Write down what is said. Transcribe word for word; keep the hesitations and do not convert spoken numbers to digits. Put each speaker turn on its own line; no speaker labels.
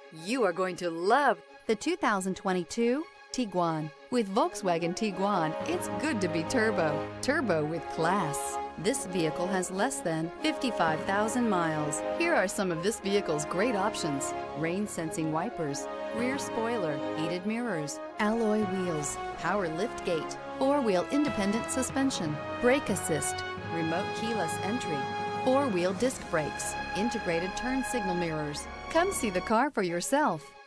You are going to love
the two thousand twenty-two Tiguan. With Volkswagen Tiguan, it's good to be turbo. Turbo with class. This vehicle has less than fifty-five thousand miles. Here are some of this vehicle's great options: rain sensing wipers, rear spoiler, heated mirrors, alloy wheels, power lift gate, four-wheel independent suspension, brake assist, remote keyless entry, four-wheel disc brakes, integrated turn signal mirrors. Come see the car for yourself.